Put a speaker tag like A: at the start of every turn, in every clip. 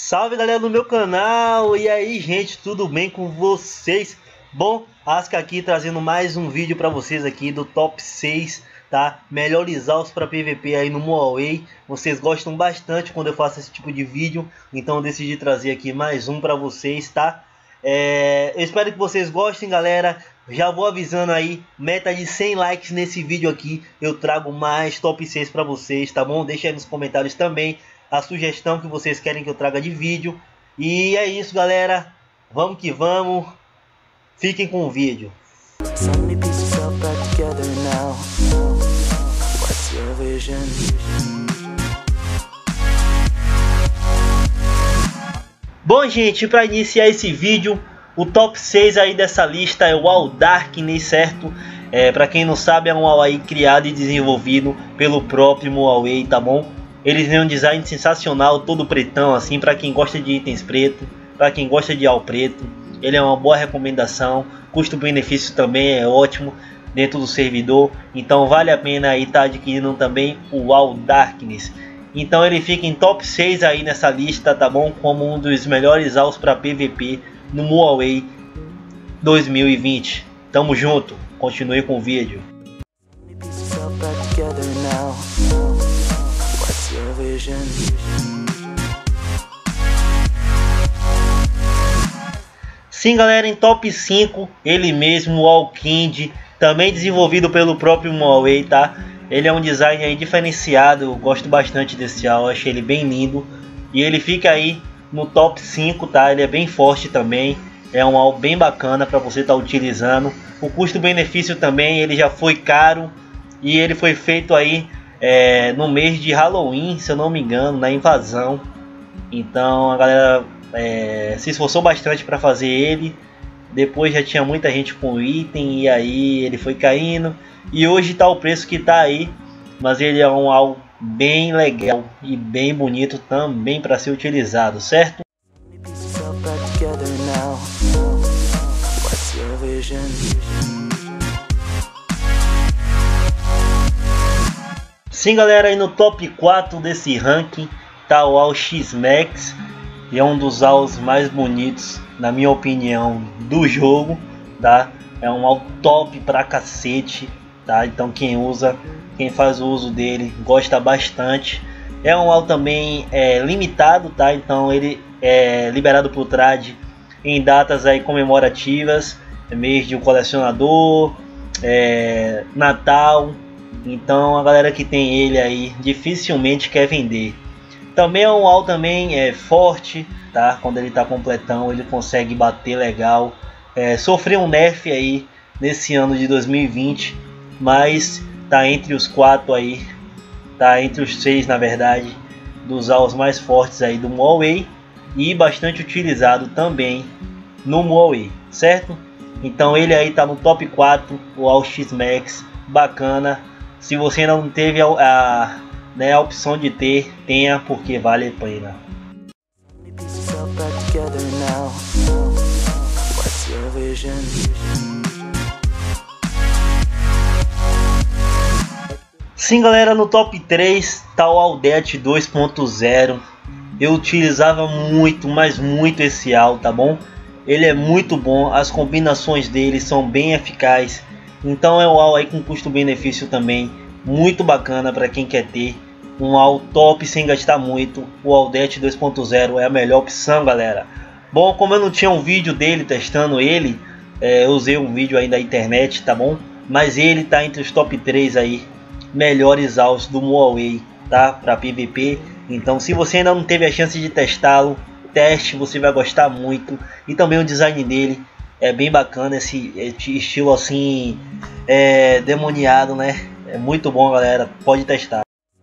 A: Salve galera do meu canal, e aí gente, tudo bem com vocês? Bom, Aska aqui trazendo mais um vídeo para vocês aqui do top 6, tá? Melhores alvos para PVP aí no Moaway. Vocês gostam bastante quando eu faço esse tipo de vídeo, então eu decidi trazer aqui mais um para vocês, tá? Eu espero que vocês gostem, galera. Já vou avisando aí, meta de 100 likes nesse vídeo aqui, eu trago mais top 6 para vocês, tá bom? Deixa aí nos comentários também a sugestão que vocês querem que eu traga de vídeo. E é isso, galera, vamos que vamos, fiquem com o vídeo. Bom gente, para iniciar esse vídeo, o top 6 aí dessa lista é o AWW Darkness, certo? Para quem não sabe, é um AWW aí criado e desenvolvido pelo próprio Moaway, tá bom? Eles têm um design sensacional, todo pretão assim, para quem gosta de itens preto, para quem gosta de AWW preto. Ele é uma boa recomendação, custo-benefício também é ótimo dentro do servidor, então vale a pena aí estar adquirindo também o AWW Darkness. Então ele fica em top 6 aí nessa lista, tá bom? Como um dos melhores AWWs para PVP no Moaway 2020. Tamo junto, continue com o vídeo. Sim galera, em top 5, ele mesmo, o Alkind, também desenvolvido pelo próprio Moaway, tá? Ele é um design aí diferenciado, eu gosto bastante desse AWW, achei ele bem lindo. E ele fica aí no top 5, tá? Ele é bem forte também, é um AWW bem bacana para você estar utilizando. O custo-benefício também, ele já foi caro e ele foi feito aí no mês de Halloween, se eu não me engano, na invasão. Então a galera se esforçou bastante para fazer ele. Depois já tinha muita gente com o item e aí ele foi caindo. E hoje está o preço que está aí, mas ele é um AWW bem legal e bem bonito também para ser utilizado, certo? Sim galera, aí no top 4 desse ranking tá o AWW X-Max, e é um dos AWWs mais bonitos, na minha opinião, do jogo, tá? É um AWW top pra cacete, tá? Então quem usa, quem faz o uso dele, gosta bastante. É um AWW também limitado, tá? Então ele é liberado por trade em datas aí comemorativas, mês de um colecionador, Natal. Então a galera que tem ele aí dificilmente quer vender. Também é um AWW também forte, tá? Quando ele tá completão ele consegue bater legal. Sofreu um nerf aí nesse ano de 2020, mas tá entre os 4 aí, tá entre os 6 na verdade, dos AWWs mais fortes aí do Moaway e bastante utilizado também no Moaway, certo? Então ele aí tá no top 4, o AWW X-Max, bacana. Se você ainda não teve a opção de ter, tenha, porque vale a pena. Sim galera, no top 3 tá o AWDET 2.0. Eu utilizava muito, mas muito esse AWW, tá bom? Ele é muito bom, as combinações dele são bem eficazes. Então é um AWW aí com custo-benefício também muito bacana para quem quer ter um AWW top sem gastar muito. O AWDET 2.0 é a melhor opção, galera. Bom, como eu não tinha um vídeo dele testando ele, eu usei um vídeo aí da internet, tá bom? Mas ele tá entre os top 3 aí melhores AWWs do Moaway, tá? Para PVP. Então se você ainda não teve a chance de testá-lo, teste, você vai gostar muito. E também o design dele é bem bacana, esse estilo assim demoniado, né? É muito bom galera, pode testar.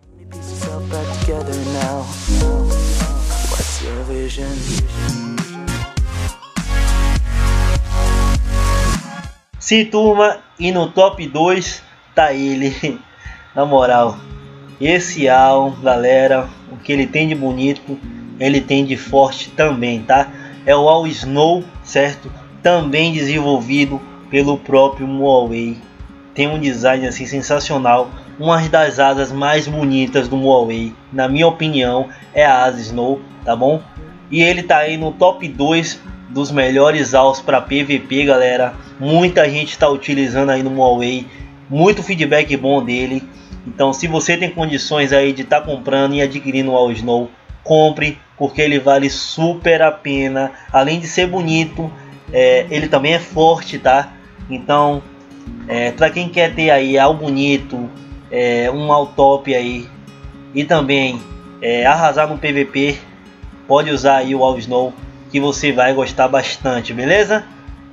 A: Sim turma, e no top 2 tá ele. Na moral, esse AWW, galera, o que ele tem de bonito, ele tem de forte também, tá? É o AWW Snow, certo? Também desenvolvido pelo próprio Moaway. Tem um design assim sensacional, uma das asas mais bonitas do Moaway, na minha opinião, é a asa Snow, tá bom? E ele tá aí no top 2 dos melhores alvos para PVP, galera. Muita gente está utilizando aí no Huawei, muito feedback bom dele. Então, se você tem condições aí de estar comprando e adquirindo o All Snow, compre, porque ele vale super a pena. Além de ser bonito, ele também é forte, tá? Então, para quem quer ter aí algo bonito, um all top aí e também arrasar no PVP, pode usar aí o All Snow, que você vai gostar bastante, beleza?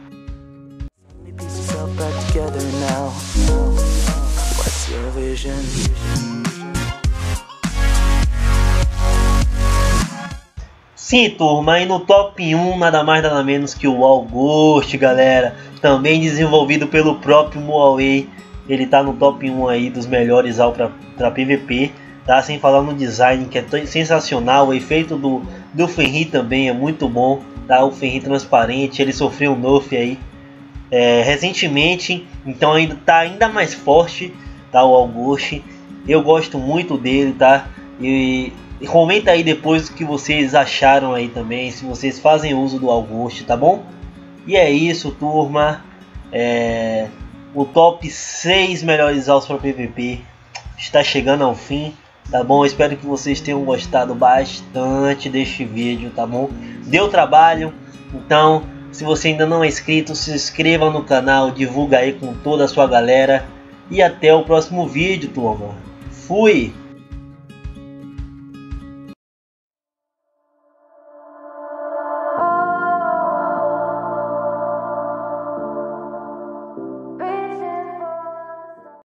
A: Sim, turma, e no top 1 nada mais nada menos que o Wall Ghost, galera. Também desenvolvido pelo próprio Huawei. Ele tá no top 1 aí dos melhores AL para PVP, tá? Sem falar no design, que é sensacional. O efeito do Fenrir também é muito bom, tá? O Fenrir transparente, ele sofreu um nerf aí recentemente, então ainda tá ainda mais forte, tá? O Wall Ghost, eu gosto muito dele, tá? E comenta aí depois o que vocês acharam aí também, se vocês fazem uso do Wall Ghost, tá bom? E é isso, turma. O top 6 melhores alvos para PVP está chegando ao fim, tá bom? Espero que vocês tenham gostado bastante deste vídeo, tá bom? Deu trabalho, então se você ainda não é inscrito, se inscreva no canal, divulga aí com toda a sua galera. E até o próximo vídeo, turma. Fui!